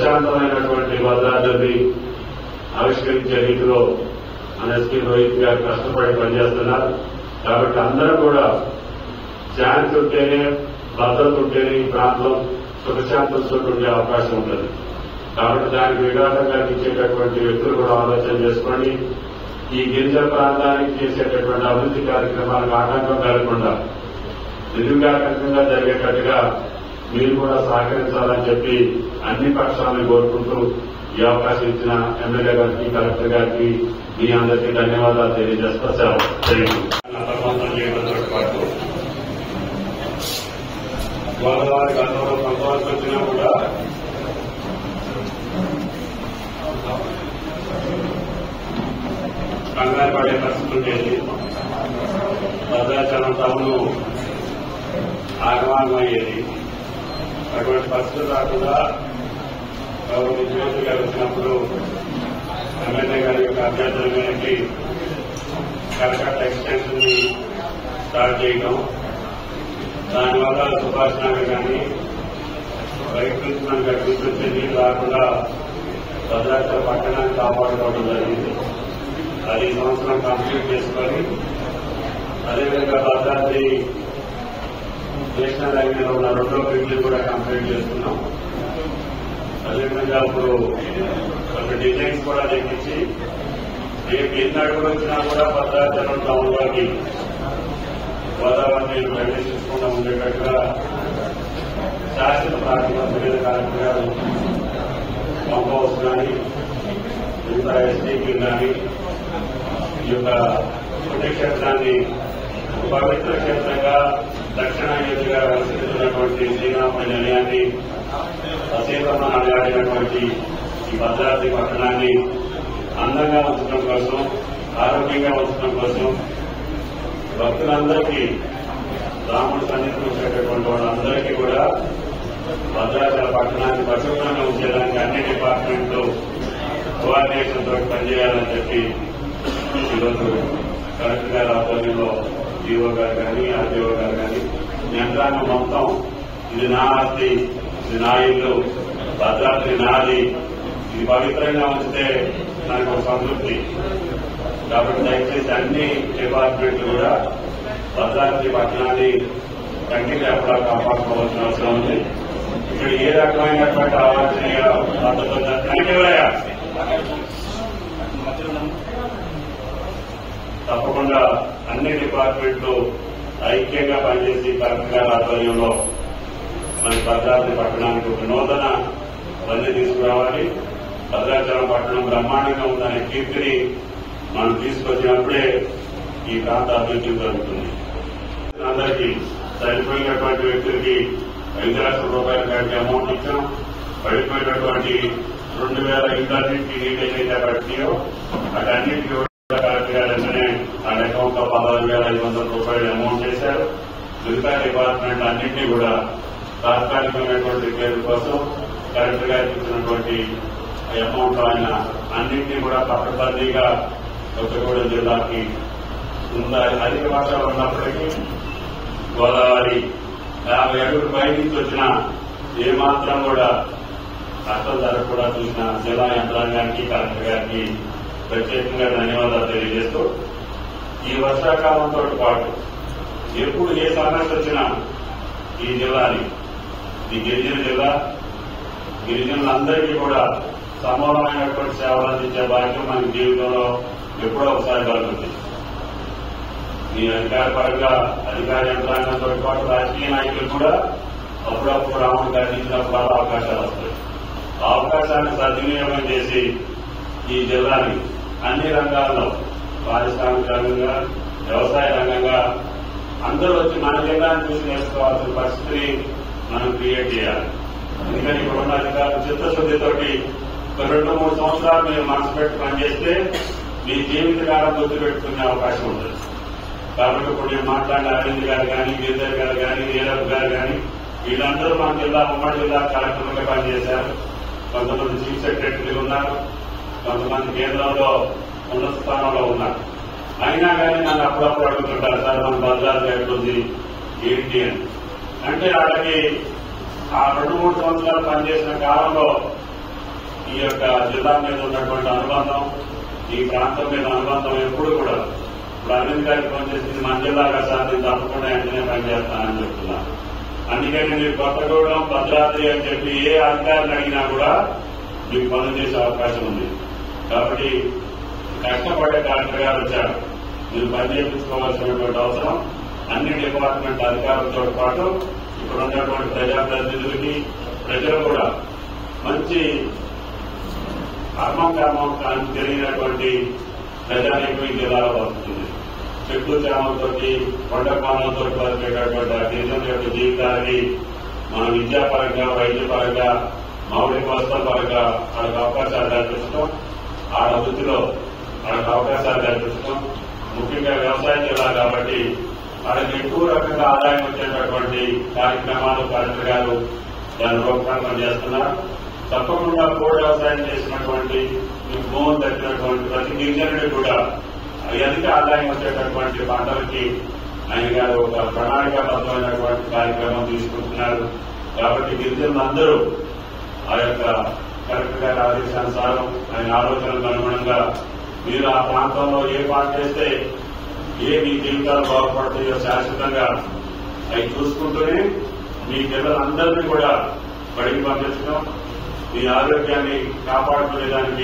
ప్రశాంతమైనటువంటి భద్రాద్రిని ఆవిష్కరించే రీతిలో మన ఎస్పీ రోహిత్ గారు కష్టపడి పనిచేస్తున్నారు. కాబట్టి అందరూ కూడా శాంతి ఉంటేనే, భద్రత ఉంటేనే ఈ ప్రాంతం సుఖశాంతంతో ఉండే అవకాశం ఉంటుంది. కాబట్టి దానికి విఘాతంగా ఇచ్చేటటువంటి వ్యక్తులు కూడా ఆలోచన చేసుకోండి. ఈ గిరిజన ప్రాంతానికి చేసేటటువంటి అభివృద్ధి కార్యక్రమాలకు ఆటంకం కలగకుండా నిర్విఘాతంగా జరిగేటట్టుగా మీరు కూడా సహకరించాలని చెప్పి అన్ని పక్షాలను కోరుకుంటూ ఈ అవకాశం ఇచ్చిన ఎమ్మెల్యే గారికి, కలెక్టర్ గారికి మీ అందరికీ ధన్యవాదాలు తెలియజేస్తా. సెలవు చేయడంతో పాటు గోదావరి గతంలో కొంతవరకు వచ్చినా కూడా కంగారు పడే పరిస్థితి ఉండేది. భద్రాచలం టౌన్ ఆగమాగం అయ్యేది. అటువంటి పరిస్థితులు రాకుండా ముఖ్యమంత్రి గారు వచ్చినప్పుడు ఎమ్మెల్యే గారి యొక్క అభ్యర్థుల మేరకి కలకత్తా ఎక్స్టెన్షన్ ని స్టార్ట్ చేయడం, దానివల్ల సుభాష్ నగర్ కానీ బయట నుంచి మనకు అడ్మిషన్ నీళ్ళు రాకుండా భద్రాచల పట్టణాన్ని కాపాడుకోవడం జరిగింది. అది ఈ సంవత్సరం కంప్లీట్ చేసుకొని అదేవిధంగా భద్రాద్రి నేషనల్ హైవేలో ఉన్న 2వ బ్రిడ్జ్ కూడా కంప్లీట్ చేస్తున్నాం. అదేవిధంగా ఇప్పుడు ఒక డిజైన్స్ కూడా తెప్పించి రేపు ఎన్ని అడుగులు వచ్చినా కూడా భద్రాచలం టౌన్లోకి గోదావరి నీళ్లు ప్రవేశించకుండా ఉండేటట్టుగా శాశ్వత ప్రాతిపదిక మీద కలెక్టర్ గారు పంప్ హౌస్ కానీ మిగతా ఎస్టీపీ కానీ ఈ యొక్క పుణ్యక్షేత్రాన్ని పవిత్ర క్షేత్రంగా దక్షిణాయుధిగా విస్తరిస్తున్నటువంటి శ్రీరామ నిలయాన్ని సీతమ్మని ఆడినటువంటి ఈ భద్రాద్రి పట్టణాన్ని అందంగా ఉంచడం కోసం, ఆరోగ్యంగా ఉంచడం కోసం భక్తులందరికీ, రాముడి సన్నిధికి వచ్చేటటువంటి వాళ్ళందరికీ కూడా భద్రాచల పట్టణాన్ని పరిశుభ్రంగా ఉంచేదానికి అన్ని డిపార్ట్మెంట్లు కోఆర్డినేషన్ తోటి పనిచేయాలని చెప్పి ఈరోజు కలెక్టర్ గారి ఆధ్వర్యంలో జీఓ గారు కానీ, ఆర్డీఓ గారు కానీ యంత్రాంగం మొత్తం ఇది నా ఆస్తి, ఇది నా ఇల్లు, భద్రాద్రి నాది, ఇది పవిత్రంగా ఉంచితే నాకు ఒక సంతృప్తి. కాబట్టి దయచేసి అన్ని డిపార్ట్మెంట్లు కూడా భద్రాద్రి పట్టణాన్ని కంటికి ఎప్పుడా కాపాడుకోవాల్సిన అవసరం ఉంది. ఇక్కడ ఏ రకమైనటువంటి అవాంఛనీయ పద్ధతులు తప్పకుండా అన్ని డిపార్ట్మెంట్లు ఐక్యంగా పనిచేసి కలెక్టర్ గారి ఆధ్వర్యంలో మన భద్రాద్రి పట్టణానికి ఒక నూతన బండి తీసుకురావాలి. భద్రాచలం పట్టణం బ్రహ్మాండంగా ఉందనే కీర్తిని మనం తీసుకొచ్చినప్పుడే ఈ ప్రాంత అభివృద్ధి జరుగుతుంది. అందరికీ చనిపోయినటువంటి వ్యక్తులకి 5 లక్షల రూపాయల కంటే అమౌంట్ ఇచ్చాం. పడిపోయినటువంటి 2000 ఇంటర్నెట్కి నీటైతే పట్టియో అటన్నిటికీ కలెక్టర్ గారు వెంటనే ఆ అకౌంట్ లో 16,500 రూపాయలు అమౌంట్ చేశారు. మిగతా డిపార్ట్మెంట్ అన్నింటినీ కూడా తాత్కాలికమైనటువంటి రిపేర్ కోసం కలెక్టర్ గారికి ఇచ్చినటువంటి అమౌంట్ ఆయన అన్నింటినీ కూడా పక్కబందీగా కొత్తగూడెం జిల్లాకి అధిక వర్షాలు ఉన్నప్పటికీ గోదావరి 50 అడుగులు పై నుంచి వచ్చిన ఏమాత్రం కూడా కష్టం జరగకుండా చూసిన జిల్లా యంత్రాంగానికి, కలెక్టర్ గారికి ప్రత్యేకంగా ధన్యవాదాలు తెలియజేస్తూ ఈ వర్షాకాలంతో పాటు ఎప్పుడు ఏ సమస్య వచ్చినా ఈ జిల్లాని, ఈ గిరిజన జిల్లా, గిరిజనులందరికీ కూడా సమూలమైనటువంటి సేవలు అందించే బాధ్యత మన జీవితంలో ఎప్పుడో ఒకసారి కలుగుతుంది. ఈ అధికార పరంగా అధికార యంత్రాంగంతో పాటు రాజకీయ నాయకులు కూడా అప్పుడప్పుడు రాముడికి అందించినప్పుడు అవకాశాలు వస్తాయి. ఆ అవకాశాన్ని సద్వినియోగం చేసి ఈ జిల్లాని అన్ని రంగాల్లో, పారిశ్రామిక రంగంగా, వ్యవసాయ రంగంగా అందరూ వచ్చి మన జిల్లాను చూసి నేర్చుకోవాల్సిన పరిస్థితిని మనం క్రియేట్ చేయాలి. ఎందుకని ఇప్పుడున్న అధికారులు చిత్తశుద్దితోటి 2-3 సంవత్సరాలు మీరు మనసు పెట్టి పనిచేస్తే మీ జీవితకాలం గుర్తుపెట్టుకునే అవకాశం ఉంటుంది. కాబట్టి ఇప్పుడు నేను మాట్లాడిన అరవింద్ గారు కానీ, గిరిధర్ గారు కానీ, నీరవ్ గారు కానీ వీళ్ళందరూ మన జిల్లా, ఉమ్మడి జిల్లా కలెక్టర్లుగా పనిచేశారు. కొంతమంది చీఫ్ సెక్రటరీలు ఉన్నారు, కొంతమంది కేంద్రంలో ఉన్నత స్థానంలో ఉన్నారు. అయినా కానీ నన్ను అప్పుడప్పుడు అడుగుతుంటారు, సార్ మన భద్రాద్రి ఎట్లుంది ఏంటి అని. అంటే వాళ్ళకి ఆ 2-3 సంవత్సరాలు పనిచేసిన కాలంలో ఈ యొక్క జిల్లా మీద ఉన్నటువంటి అనుబంధం, ఈ ప్రాంతం మీద అనుబంధం ఎప్పుడు కూడా ఇప్పుడు అరవింద్ గారికి పనిచేసింది మన జిల్లాగా సార్ నేను తప్పకుండా వెంటనే పనిచేస్తానని చెప్తున్నాను. అందుకని మీరు కొత్తగూడెం, భద్రాద్రి అని చెప్పి ఏ అధికారిని అడిగినా కూడా మీకు పనులు చేసే అవకాశం ఉంది. కాబట్టి కష్టపడే కలెక్టర్ గారు వచ్చారు, మీరు పని చేయించుకోవాల్సినటువంటి అవసరం అన్ని డిపార్ట్మెంట్ అధికారులతో పాటు ఇక్కడ ఉన్నటువంటి ప్రజాప్రతినిధులకి, ప్రజలు కూడా మంచి కర్మం తెలియనటువంటి ప్రజానీకం ఈ జిల్లాలో వస్తుంది. చెట్లు చేమలతోటి, కొండ కోణంతో బతికేటటువంటి ఆ దేశం యొక్క జీవితాన్ని మన విద్యాపరంగా, వైద్యపరంగా, మౌలిక వసతుల పరంగా వాళ్ళకి అవకాశాలు కల్పించడం, ఆ వృత్తిలో వాళ్ళకి అవకాశాలు కల్పించడం, ముఖ్యంగా వ్యవసాయ జిల్లా కాబట్టి వాళ్ళకి ఎక్కువ రకంగా ఆదాయం వచ్చేటటువంటి కార్యక్రమాలు కలెక్టర్ గారు దాన్ని రూపకల్పన చేస్తున్నారు. తప్పకుండా కోడి వ్యవసాయం చేసినటువంటి భూములు దక్కినటువంటి ప్రతి గిరిజనుడికి కూడా అధిక ఆదాయం వచ్చేటటువంటి పంటలకి ఆయన గారు ఒక ప్రణాళికాబద్దమైనటువంటి కార్యక్రమం తీసుకుంటున్నారు. కాబట్టి గిరిజనులందరూ ఆ యొక్క కలెక్టర్ గారి ఆదేశానుసారం ఆయన ఆలోచనలకు అనుగుణంగా మీరు ఆ ప్రాంతంలో ఏ పాట చేస్తే మీ జీవితాలు బాగుపడతాయో శాశ్వతంగా అవి చూసుకుంటూనే మీ పిల్లలందరినీ కూడా బడికి పంపించడం, మీ ఆరోగ్యాన్ని కాపాడుకునేదానికి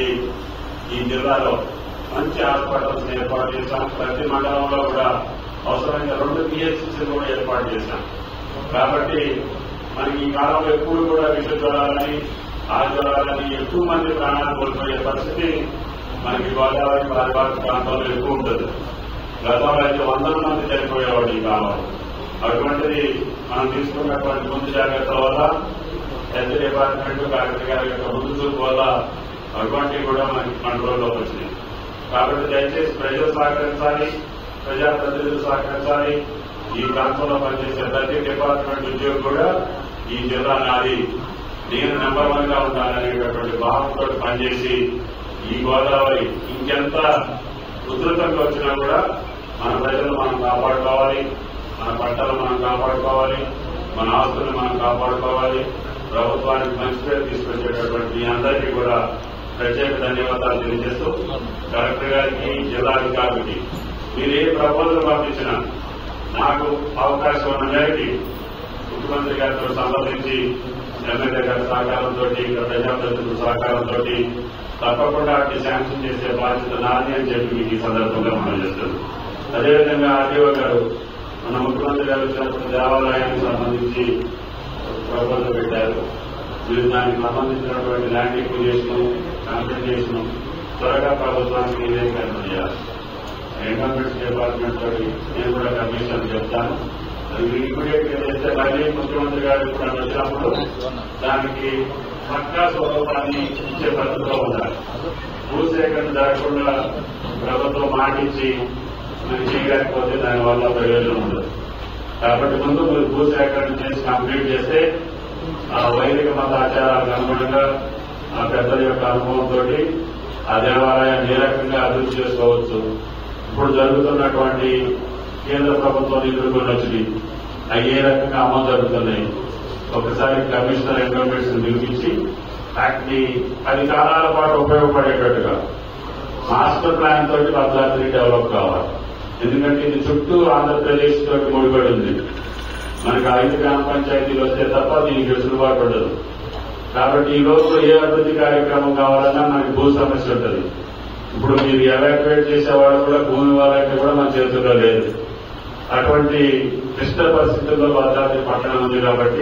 ఈ జిల్లాలో మంచి హాస్పిటల్స్ ఏర్పాటు చేశాం. ప్రతి మండలంలో కూడా అవసరమైన 2 PHCs కూడా ఏర్పాటు చేశాం. కాబట్టి మనకి ఈ కాలంలో ఎప్పుడు కూడా విష జ్వరాలని, ఆ జ్వరాలని ఎక్కువ మంది ప్రాణాలు కోల్పోయే పరిస్థితి మనకి గోదావరి పరివాహక ప్రాంతంలో ఎక్కువ ఉంటుంది. గతంలో అయితే 100 మంది చనిపోయేవాడు ఈ కాలంలో. అటువంటిది మనం తీసుకున్నటువంటి ముందు జాగ్రత్తల వల్ల, హెల్త్ డిపార్ట్మెంట్, కలెక్టర్ గారి యొక్క ముందు చూపు వల్ల అటువంటివి కూడా మనకి కంట్రోల్లోకి వచ్చినాయి. కాబట్టి దయచేసి ప్రజలు సహకరించాలి, ప్రజాప్రతినిధులు సహకరించాలి. ఈ ప్రాంతంలో పనిచేసే ప్రతి డిపార్ట్మెంట్ ఉద్యోగి కూడా ఈ జిల్లా నాది, నేను నెంబర్ 1 గా ఉండాలనేటటువంటి భావంతో పనిచేసి ఈ గోదావరి ఇంకెంత ఉధృతంగా వచ్చినా కూడా మన ప్రజలు మనం కాపాడుకోవాలి, మన పంటలు మనం కాపాడుకోవాలి, మన ఆస్తులను మనం కాపాడుకోవాలి. ప్రభుత్వానికి మంచి పేరు తీసుకొచ్చేటటువంటి మీ అందరికీ కూడా ప్రత్యేక ధన్యవాదాలు తెలియజేస్తూ, కలెక్టర్ గారికి, జిల్లాధికారికి మీరు ఏ ప్రపోజల్ పంపించినా నాకు అవకాశం ఉన్న మేరకి ముఖ్యమంత్రి గారితో సంబంధించి ఎమ్మెల్యే గారి సహకారంతో, ఇక్కడ ప్రజాప్రతినిధుల సహకారంతో తప్పకుండా వాటిని శాంక్షన్ చేసే బాధ్యత నాది అని చెప్పి మీకు ఈ సందర్భంగా మనం చేస్తున్నాం. అదేవిధంగా ఆర్డీఓ గారు మన ముఖ్యమంత్రి గారు వచ్చినప్పుడు దేవాలయానికి సంబంధించి ప్రపోజల్ పెట్టారు. మీరు దానికి సంబంధించినటువంటి ల్యాండ్ ఎక్విజిషన్, కాంపెన్సేషన్ త్వరగా ప్రభుత్వానికి నివేదికరణ చేయాలి. ఎన్విరాన్మెంట్ డిపార్ట్మెంట్ తోటి నేను కూడా కమిషన్ చెప్తాను. అది ఇమీడియట్ గా చేస్తే మళ్ళీ ముఖ్యమంత్రి గారు కూడా వచ్చినప్పుడు దానికి పక్కా స్వరూపాన్ని ఇచ్చే పద్ధతిలో ఉండాలి. భూసేకరణ జరగకుండా ప్రభుత్వం మాటించి మనం చేయలేకపోతే దానివల్ల ప్రయోజనం ఉండదు. కాబట్టి ముందు మీరు భూసేకరణ చేసి కంప్లీట్ చేస్తే ఆ వైదిక మత ఆచారాలకు అనుగుణంగా ఆ పెద్దల యొక్క అనుభవంతో ఆ దేవాలయాన్ని ఏ రకంగా అభివృద్ధి చేసుకోవచ్చు. ఇప్పుడు జరుగుతున్నటువంటి కేంద్ర ప్రభుత్వం నిధులు కొన్ని వచ్చింది, అవి ఏ రకంగా అమలు జరుగుతున్నాయి. ఒకసారి కమిషనర్ ఎన్విరాన్మెంట్స్ పిలిపించి వాటిని 10 కాలాల పాటు ఉపయోగపడేటట్టుగా మాస్టర్ ప్లాన్ తోటి భద్రాద్రి డెవలప్ కావాలి. ఎందుకంటే ఇది చుట్టూ ఆంధ్రప్రదేశ్ తోటి ముడిపడి ఉంది. మనకి 5 గ్రామ పంచాయతీలు వస్తే తప్ప దీనికి వెసులుబాటు ఉండదు. కాబట్టి ఈ రోజు ఏ అభివృద్ధి కార్యక్రమం కావాలన్నా మనకి భూ సమస్య ఉంటుంది. ఇప్పుడు మీరు ఎవాక్యువేట్ చేసేవాళ్ళు కూడా భూమి వాళ్ళంటే కూడా మన చేతుల్లో లేదు. అటువంటి క్లిష్ట పరిస్థితుల్లో భద్రాద్రి పట్టణం ఉంది. కాబట్టి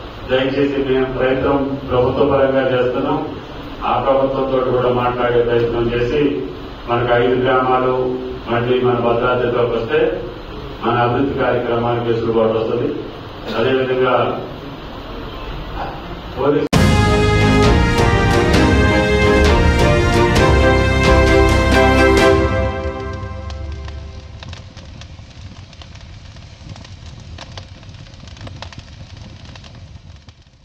దయచేసి మేము ప్రయత్నం ప్రభుత్వ పరంగా చేస్తున్నాం. ఆ ప్రభుత్వంతో కూడా మాట్లాడే ప్రయత్నం చేసి మనకు 5 గ్రామాలు మళ్ళీ మన భద్రాద్రిలోకి వస్తే మన అభివృద్ధి కార్యక్రమానికి వెసులుబాటు వస్తుంది. అదేవిధంగా పోలీసు